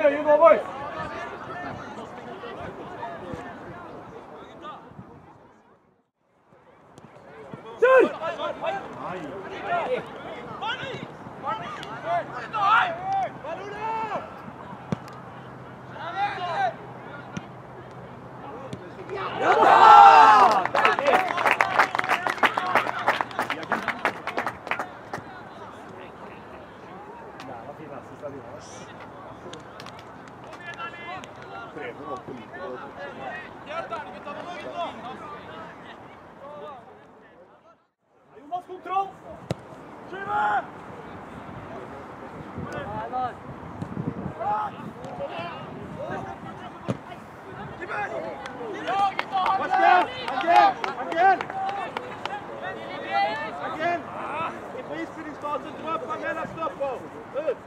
Øyen over! Kjør! Jonas, kontroll! Skyve! Again! I frispillingsfasen, drøp han med stopp på! Ut!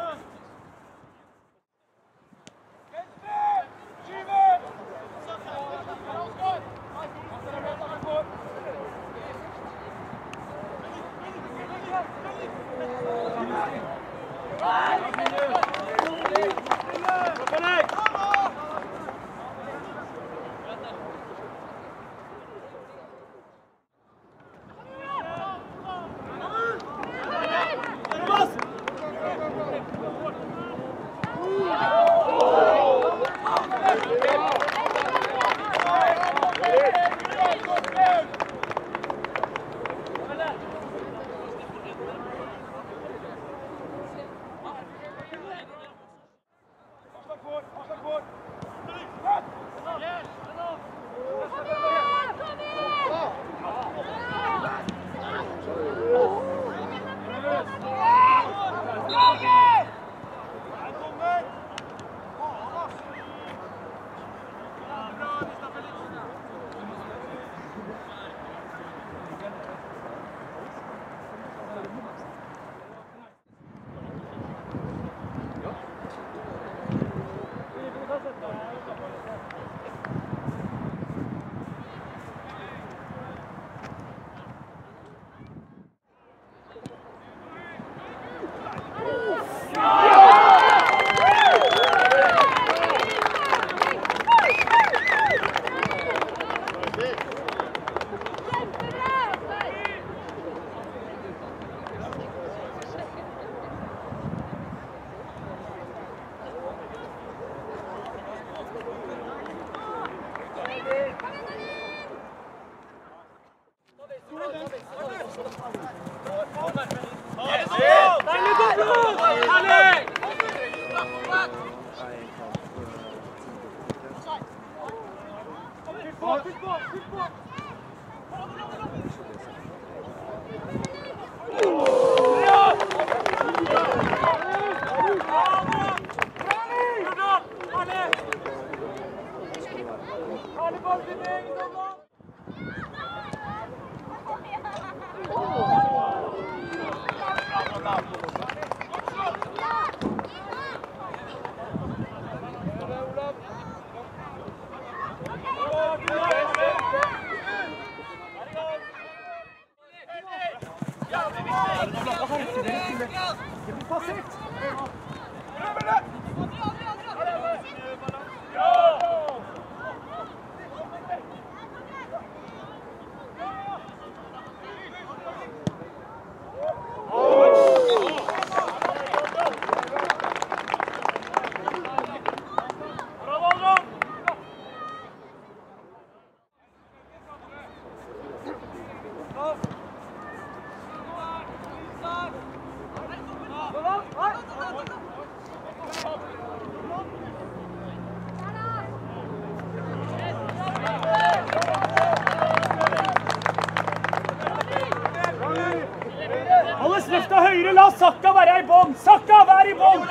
La Sakka være i bånd! Sakka, vær i bånd!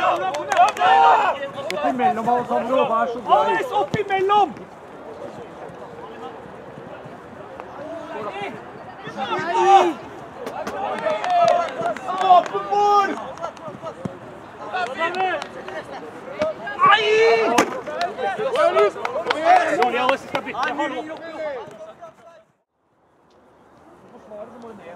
Opp imellom, Alessandro. Vær så grei. Alles, opp imellom! Nei! Åpenbord! Nei! Sorry, Alice, skal bytte. Hallo. Forsvaret, så må du ned.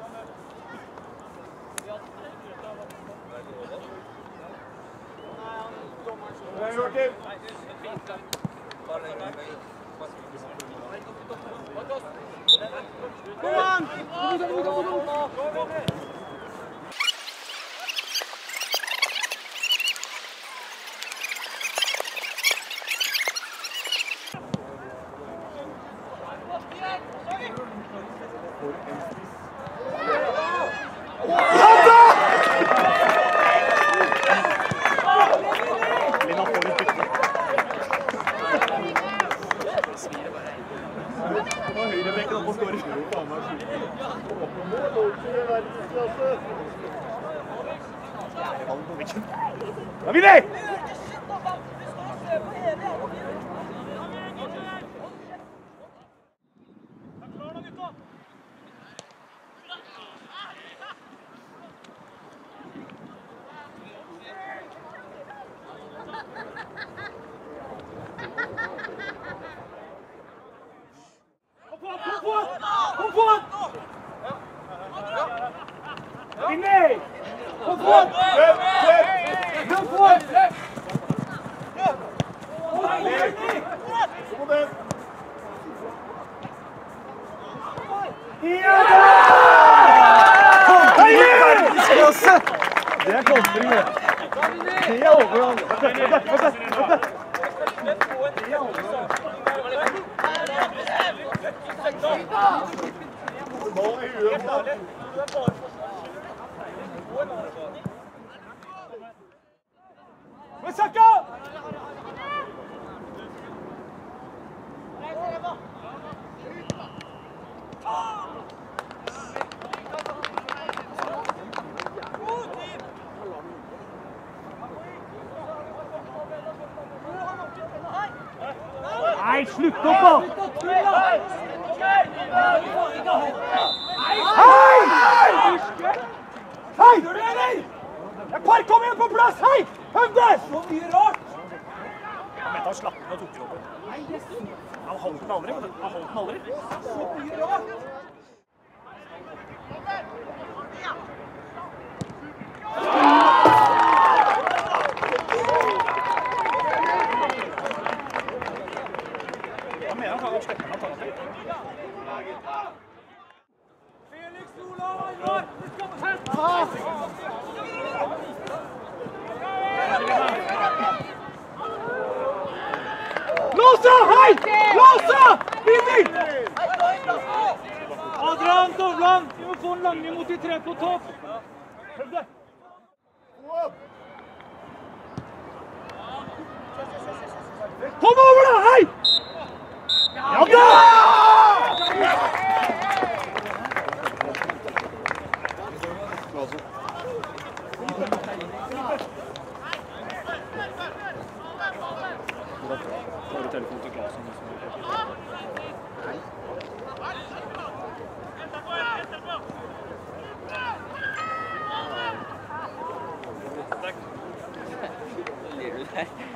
Dommeren Davide! Kom på! Vinner! Kom på! Kom på! Ja da! Verdensklasse! Det er kontring, det. Det er overall. Saka! Nei, slutt opp da! Hei! Hei! Et par kom igjen på plass! Hei! Høvde! Så mye rart! Men han slapp den og tok den opp. Han holdt den aldri. Så mye rart! Hva mener han? Han slipper den antakelig. Felix Olav Einar! Du skal på sett! Låsa! Hei! Låsa! Vinner! Adrian Dovland, vi må få en langning mot de tre på topp. Høvde! Kom over da! Hei! Ja da! Har du telefon til Klasen? Ler du der?